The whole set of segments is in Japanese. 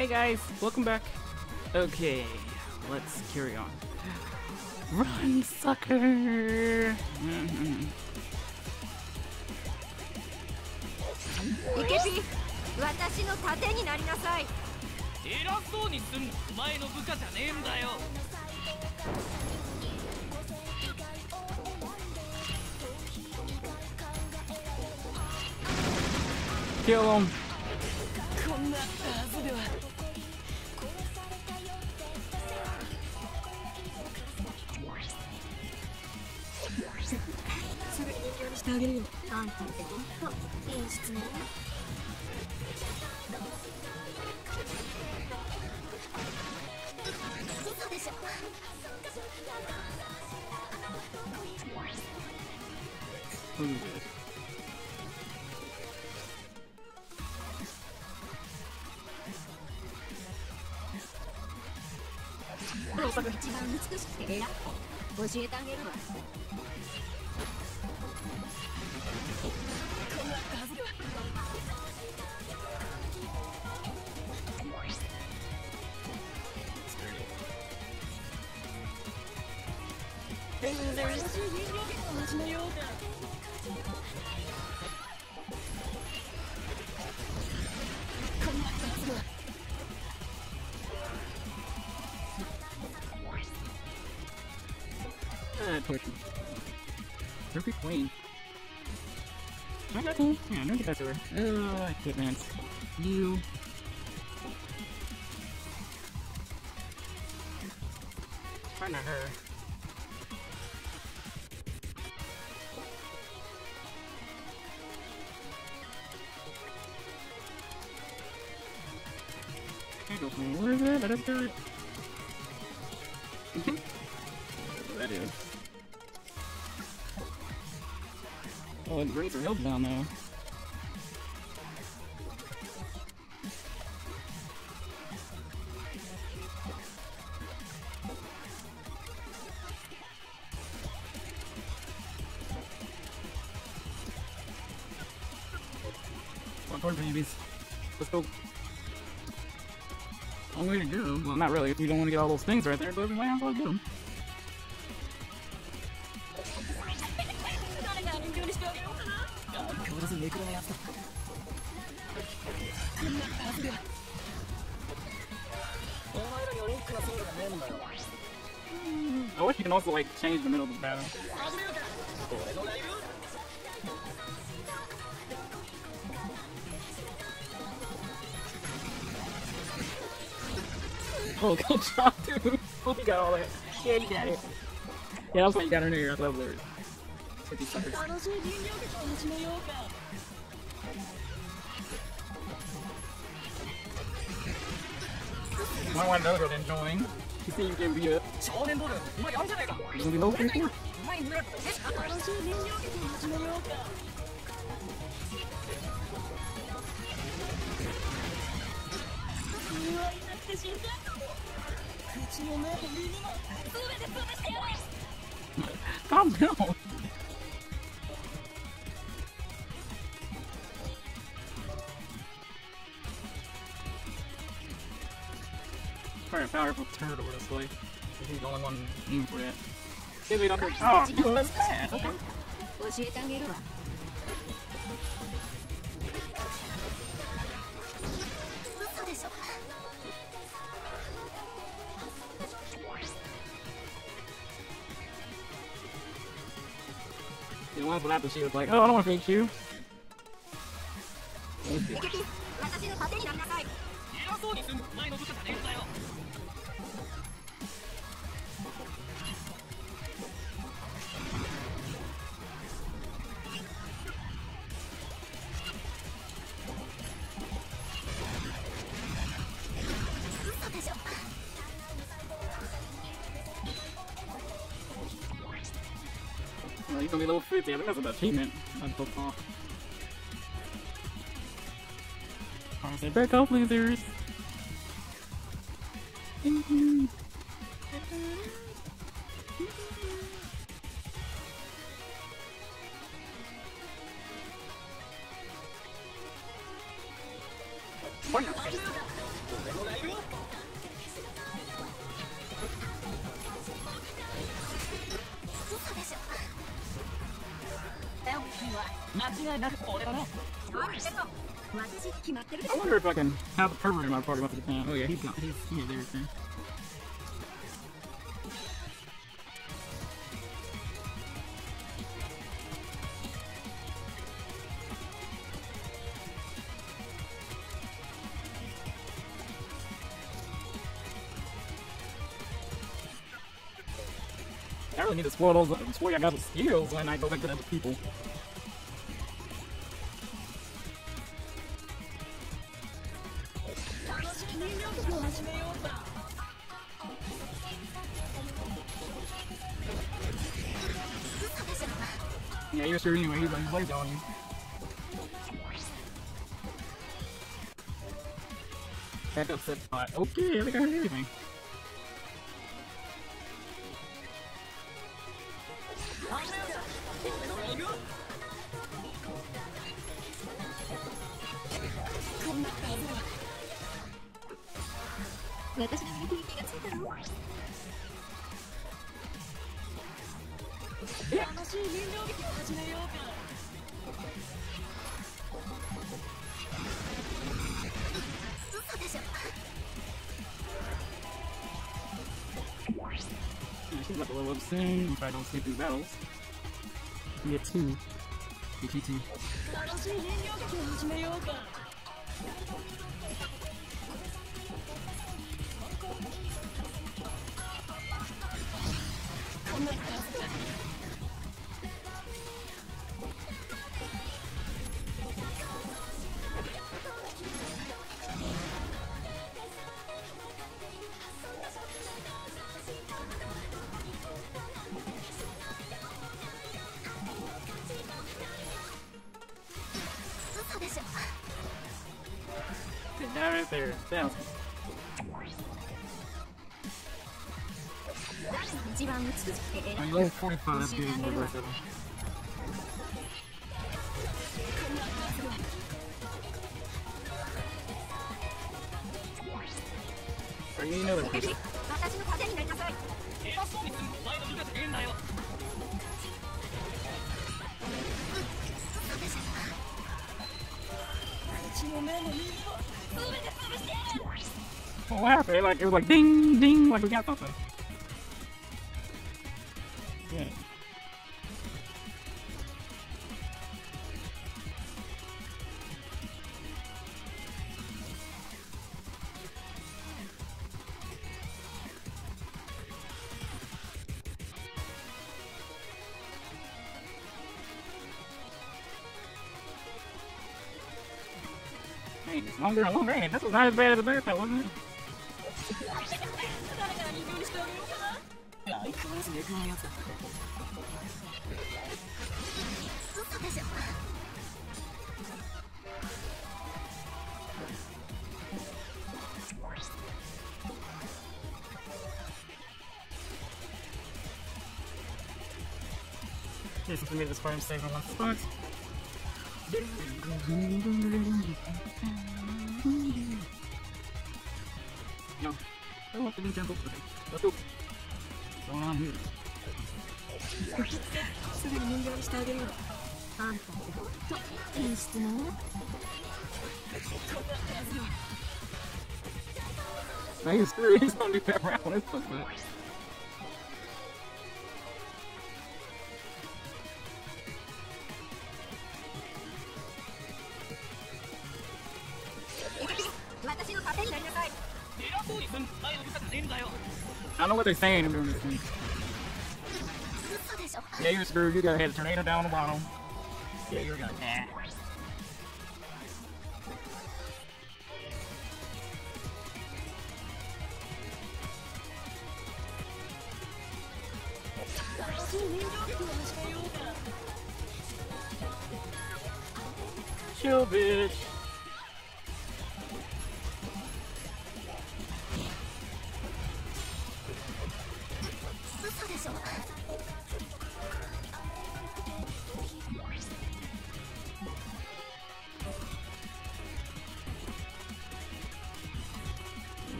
Hey guys, welcome back. Okay, let's carry on. Run, sucker! Ikepi, 私の盾になりなさい。 偉そうにすんな。お前の部下じゃねえんだよ。 Kill him. こんなはずでは。 すぐに人形にしてあげるよ。あんたってほんといい質問。嘘でしょ。一番美しくて偉い。教えてあげるわ。こんなはずでは。珍しい人形の話のようだ。こんなはずでは。 Torture. Perfect queen. I got you. Yeah, no get that to her. I can't dance. You. Trying to her. I go from where is that? That is good. That is. Oh, the grades are held down now. One more, babies. Let's go. Long way to go. Well, not really. If you don't want to get all those things right there, but we might as well get them. I wish you can also like change the middle of the battle. Oh, good job, dude. Hope you got all that. Yeah, you got it. Yeah, that's why you got her near your level. Hit these suckers. I want Noto then join. You see you can be a... There's gonna be low for you. Calm down. Very powerful turtle, honestly. He's the only one aiming for that. See, we don't hurt. Oh, you that's bad. Okay. The one after she was like, oh, I don't want to fake you. Well, he's gonna be level 50. I think that's an achievement. That's so far. I say, back up, losers. I wonder if I can have a pervert in my party once Japan. Oh yeah, he's there. Everything. I really need to spoil those. Spoil I got the skills when I go back to other people. Yeah, you're sure anyway. He's laid on you. Back up set spot. Okay, I think I heard everything. She's about to level up soon if I don't skip these battles. We get 2. GT2. Down right there. Down. I'm level 45. That's good. Are you another person? What happened? Like, it was like ding, ding, like we got something. Yeah. Hey, it's longer and longer, ain't it? This was not as bad as the bear pet, wasn't it? Okay, since we made this far, I'm saving on one spot. No. I want to do gentle. Okay, let's go. What's going on here? Man, he's screwed. He's gonna do that rap on his foot. I don't know what they're saying in this thing. Yeah, you're screwed. You gotta hit a tornado down the bottom. Yeah, you're gonna. Nah. Chill, bitch.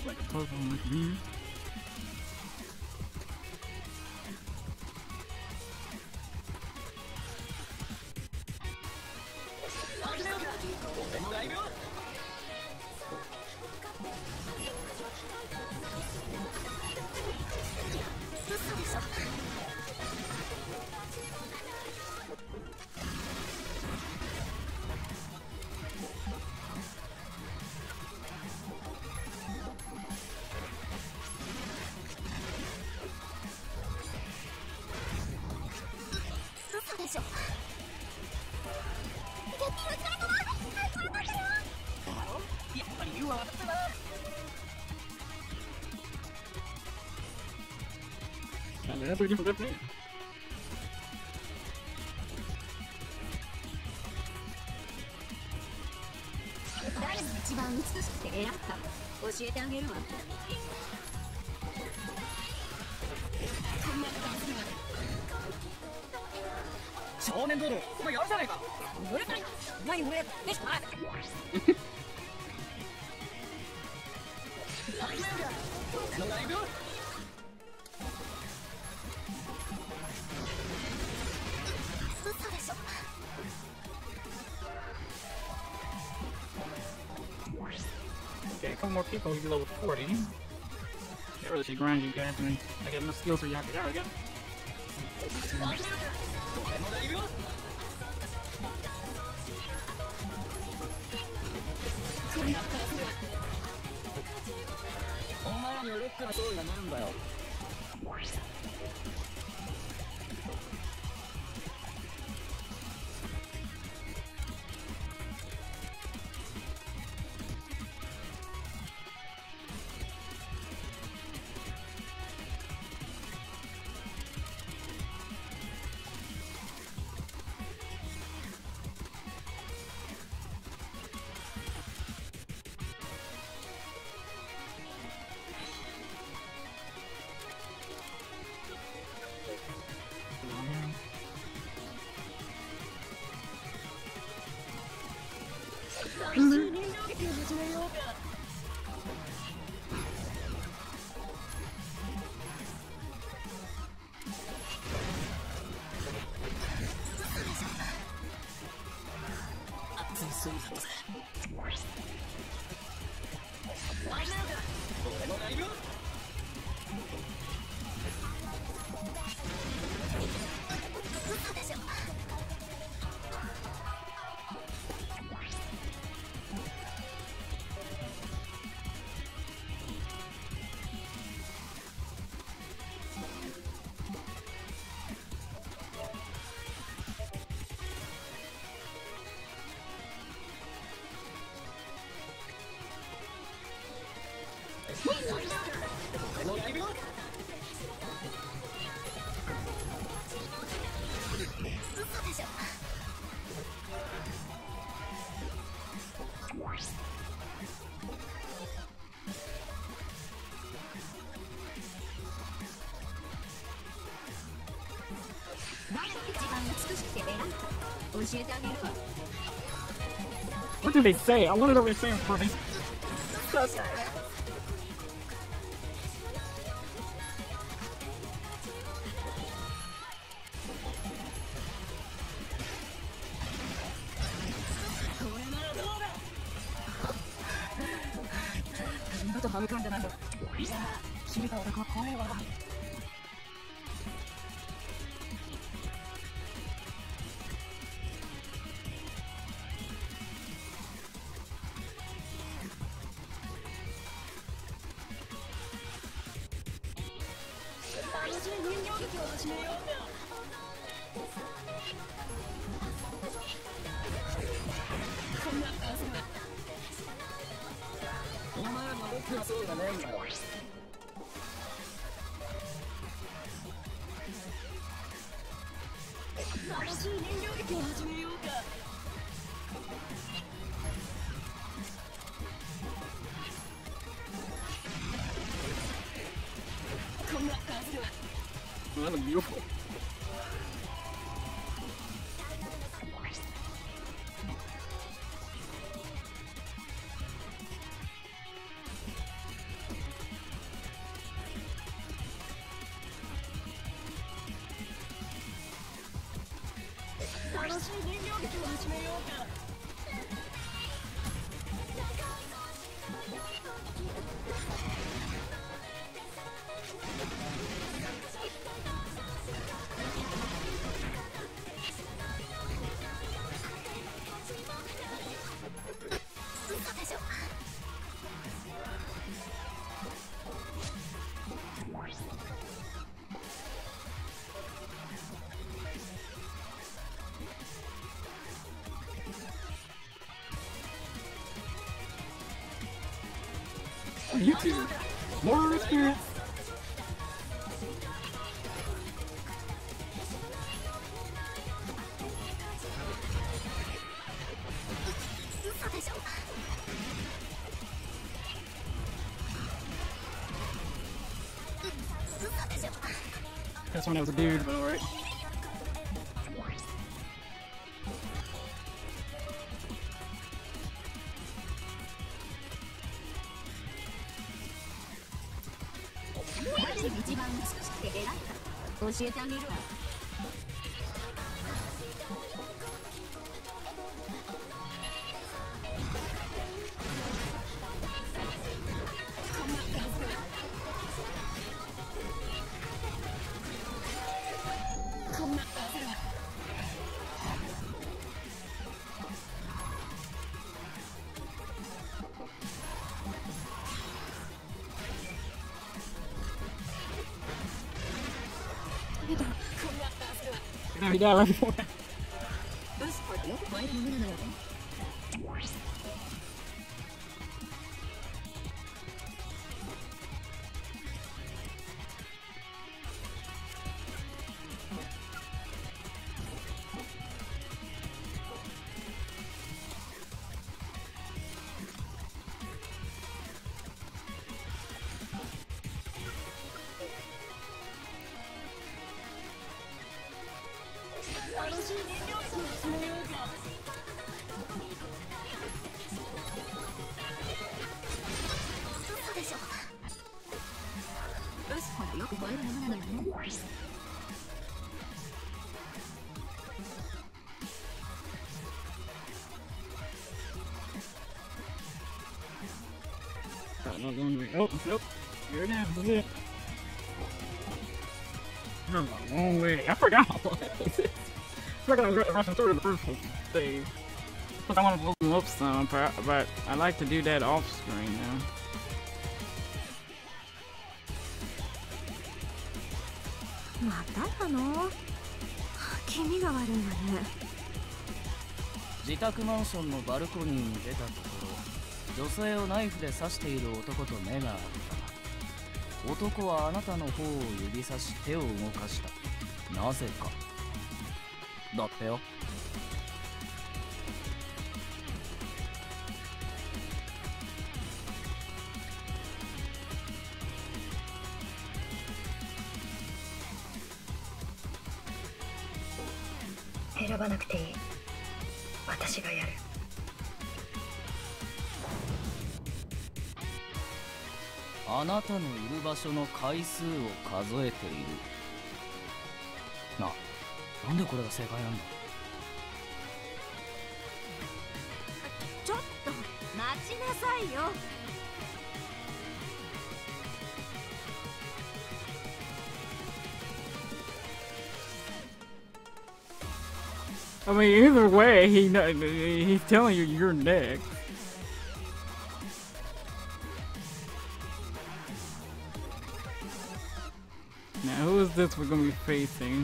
like a puzzle like me. That's pretty different thing. Okay, a couple more people, you'll be level 40. Can't really see grind you guys, and I get enough skills for Yakuya again. What did they say? I wanted to know what they saying for me. Oh, that looks beautiful. You two. More spirits. That's when I was a dude, but alright. No, he died right before that. Oh, nope. Here it is. This is it. I'm a long way. I forgot how long this is. I forgot I was rushing through the first stage. Plus, I want to open up some, but I like to do that off screen now. 自宅マンションのバルコニーに出たところ、女性をナイフで刺している男と目が合った。男はあなたの方を指さし手を動かした。なぜかだってよ。 選ばなくていい。私がやる。 あなたのいる場所の回数を数えている。なんでこれが正解なんだ。 ちょっと待ちなさいよ。 I mean, either way, he's telling you you're next. Now, who is this we're gonna be facing?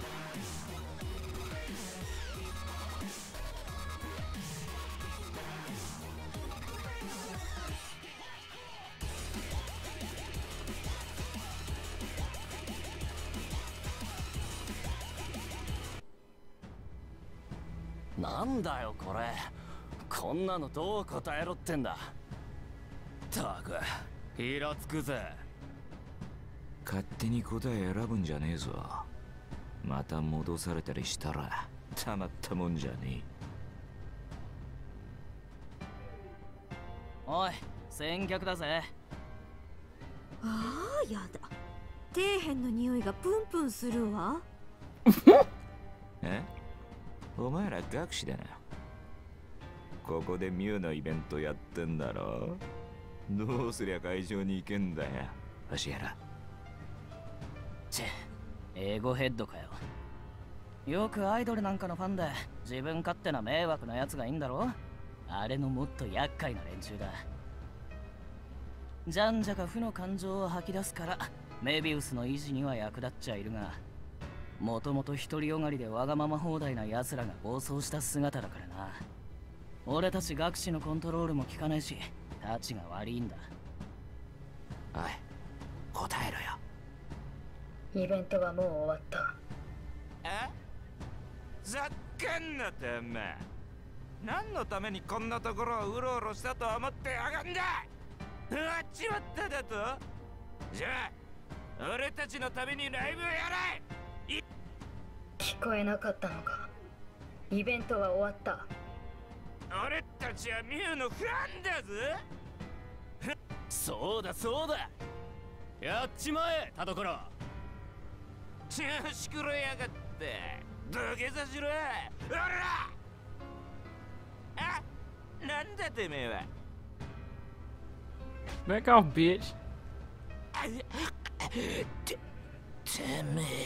なんだよこれ。こんなのどう答えろってんだ。たく、イラつくぜ。 勝手に答え選ぶんじゃねえぞ。また戻されたりしたらたまったもんじゃねえ。おい、先客だぜ。 ああ、やだ。底辺の匂いがプンプンするわ。 え？ お前ら学士だな。ここでミュウのイベントやってんだろ。どうすりゃ会場に行けんだよ、芦原。 英語ヘッドかよ。よくアイドルなんかのファンで自分勝手な迷惑なやつがいいんだろ。あれのもっと厄介な連中だ。じゃんじゃか負の感情を吐き出すからメビウスの維持には役立っちゃいるが、もともと独りよがりでわがまま放題な奴らが暴走した姿だからな。俺たち学士のコントロールも効かないし、たちが悪いんだ。 おい、答えろよ。 イベントはもう終わった。 え？ざっけんなてめえ。何のためにこんなところをうろうろしたと思ってやがんだ。終わっちまっただと。じゃあ俺たちのためにライブをやれ。 聞こえなかったのか。イベントは終わった。 俺たちはミュウのファンだぜ。 そうだそうだ、やっちまえ田所。 調子くれやがって。土下座しろ。おら。あ、なんだてめえは。 Back off, bitch. てめえ。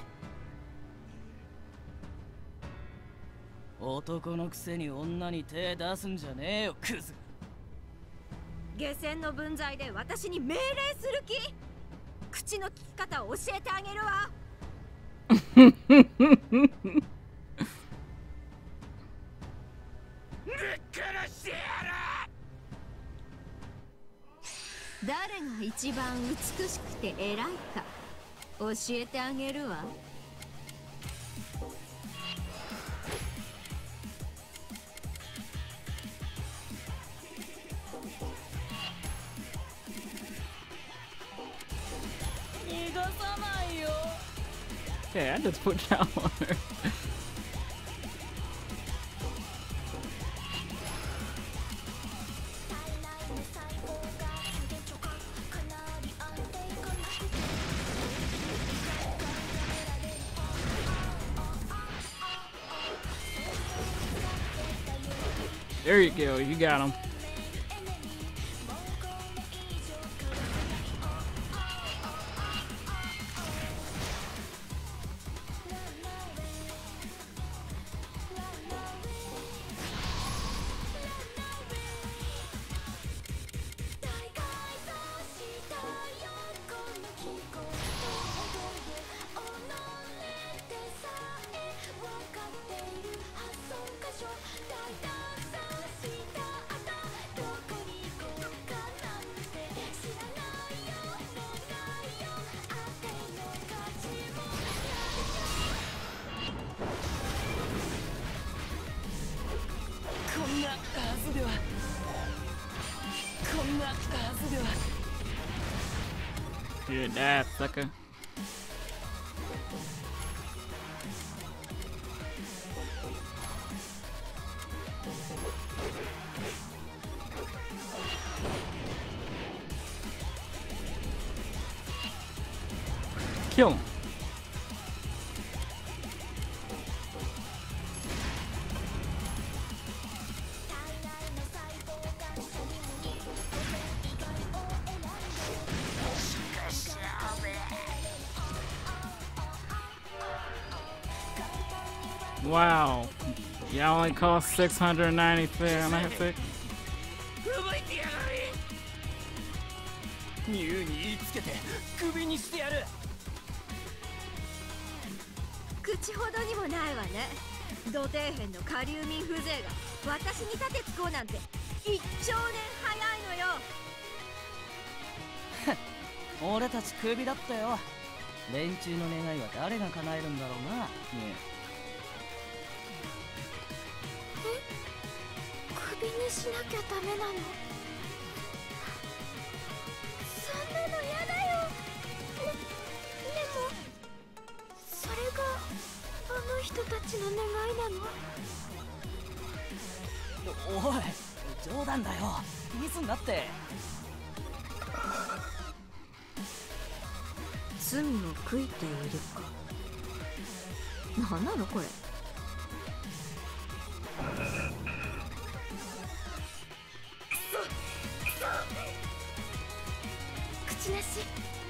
男のくせに女に手出すんじゃねえよ、クズ。 下船の分際で私に命令する気？口の利き方を教えてあげるわ。 ぶっ殺してやる。 誰が一番美しくて偉いか教えてあげるわ。 逃がさないよ。 Okay, I just put down on her. There you go, you got him. You're that sucker. Kill him. Wow. Y'all only cost 696. ニューに言いつけてクビにしてやる。 口ほどにもないわね。土底辺の下流民風情が私に盾つこうなんて一兆年早いのよ。 俺たちクビだったよ。連中の願いは誰が叶えるんだろうな。ねクビにしなきゃダメなの？そんなのやだよ。でもそれがあの人たちの願いなの？ おい、冗談だよ。気にすんなって。 罪の悔いているか。なんなのこれ。 ちなし。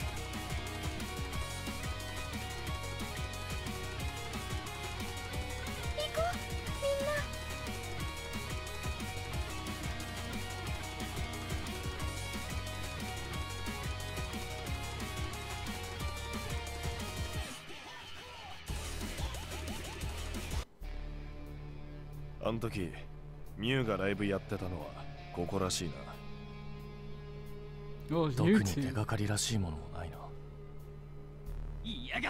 行こうみんな。 あん時ミュウがライブやってたのはここらしいな。 Oh, 特 you に手 two. がかりらしいものもないな。 言いやがった。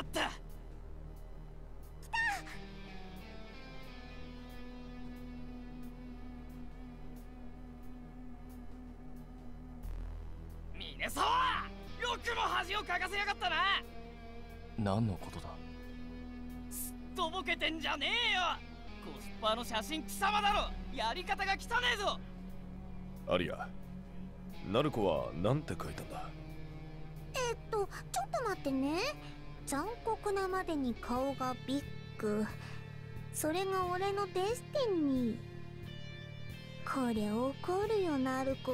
ミネサワよくも恥をかかせやがったな。 何のことだ。 すっとぼけてんじゃねえよ。コスパの写真貴様だろ。やり方が汚ねえぞ。 アリア、ナルコはなんて書いたんだ。 ちょっと待ってね。残酷なまでに顔がビッグ。それが俺のデスティニー。こりゃ怒るよ、ナルコ。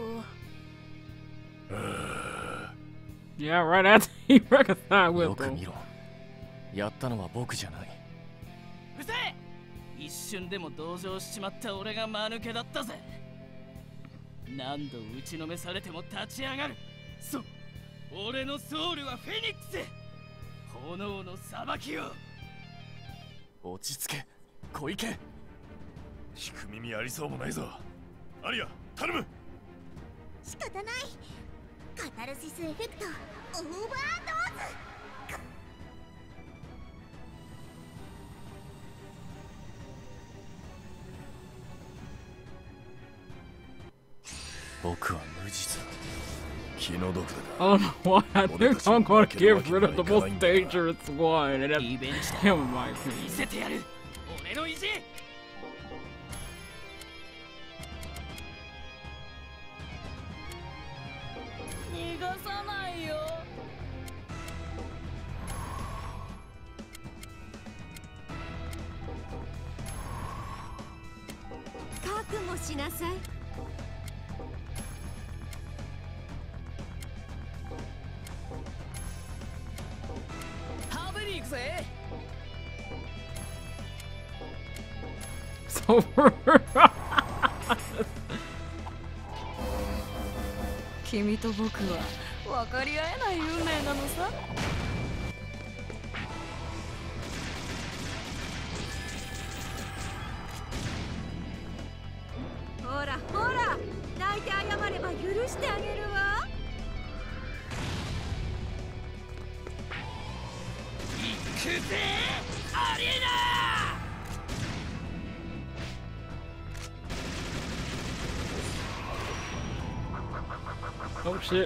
Yeah, right after he reconciled よ with く them. 見ろ。やったのは僕じゃない。 うるせえ。一瞬でも同情しちまった俺が間抜けだったぜ。何度打ちのめされても立ち上がる。そう、俺のソウルはフェニックス。炎の裁きを。 落ち着け、小池。 聞く耳ありそうもないぞ。アリア、頼む。 仕方ない。カタルシスエフェクトオーバードーズ。 僕は無実だ。 気の毒だ。 Oh no, what? I think I'm gonna get rid of the most dangerous one, and that's him, in my 見 opinion. せてやる。俺の意地。 逃がさないよ。 覚悟しなさい。 食べに行くぜ。 So we're 君と僕は分かり合えない運命なのさ。 ほらほら、泣いて謝れば許してあげるわ。 行くぜアリーナ。 Oh shit.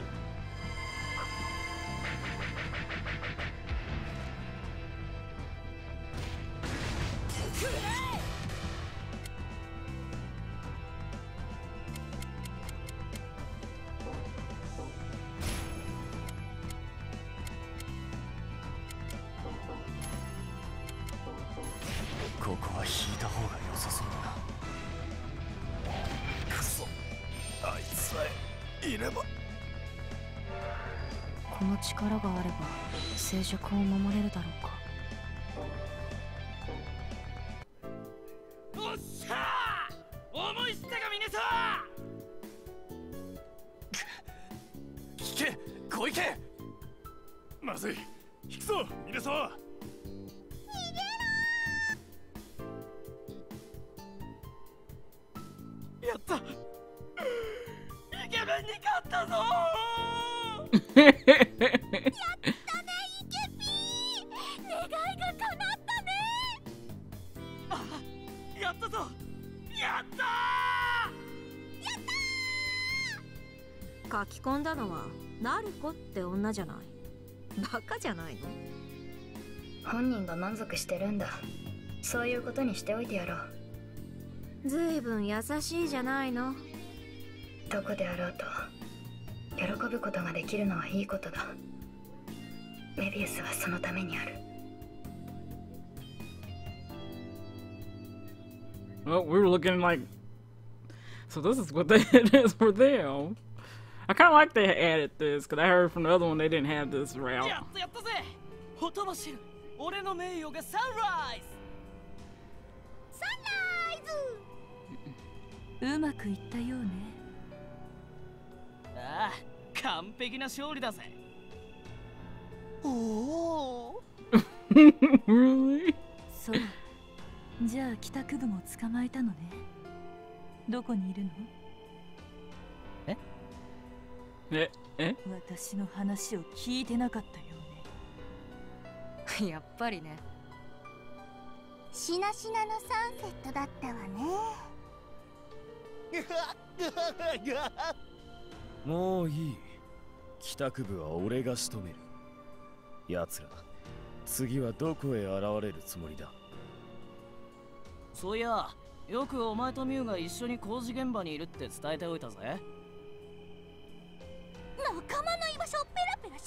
ここは引いた方が良さそうだな。 くそ、あいつさえいれば。 この力があれば静寂を守れるだろうか。 おっしゃー。思い知ったかミネサー。 聞け、小池。 まずい、引くぞミネサワ。 やった。イケメンに勝ったぞやったね、イケピー。願いが叶ったね。 あ、やったぞ。やったー。書き込んだのはナルコって女じゃない。バカじゃないの。 本人が満足してるんだ。そういうことにしておいてやろう。 ずいぶん優しいじゃないの。 どこであろうと喜ぶことができるのはいいことだ。メビウスはそのためにある。 Well, we were looking like, so this is what it is for them. I kind of like they added this because I heard from the other one they didn't have this route. やったぜ。ほとばしる。俺の名誉がサンライズ。 サンライズ。 うまくいったようね。 ああ、完璧な勝利だぜ。おお。 Really? そう。じゃあ帰宅部も捕まえたのね。どこにいるの？私の話を聞いてなかったよね。 やっぱりね。 しなしなのサンセットだったわね。 もういい。帰宅部は俺が仕留める。奴ら次はどこへ現れるつもりだ。 そういや、よくお前とミュウが一緒に工事現場にいるって伝えておいたぜ。 仲間の居場所をペラペラ喋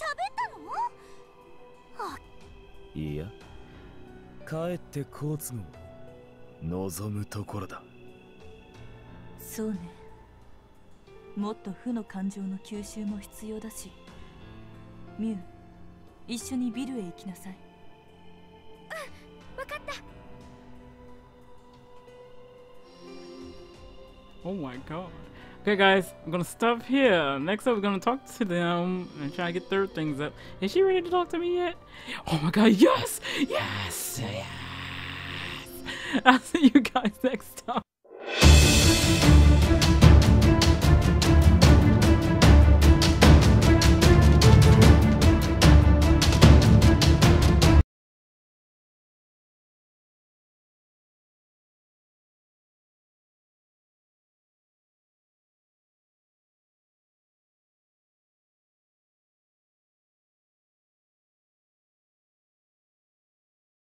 ったの？ いや、帰って好都合を望むところだ。 そうね。もっと負の感情の吸収も必要だし、ミュウ、一緒にビルへ行きなさい。 わかった。 Oh my god. Okay, guys, I'm gonna stop here. Next up, we're gonna talk to them and try to get their things up. Is she ready to talk to me yet? Oh my god, yes! Yes! Yes! I'll see you guys next time.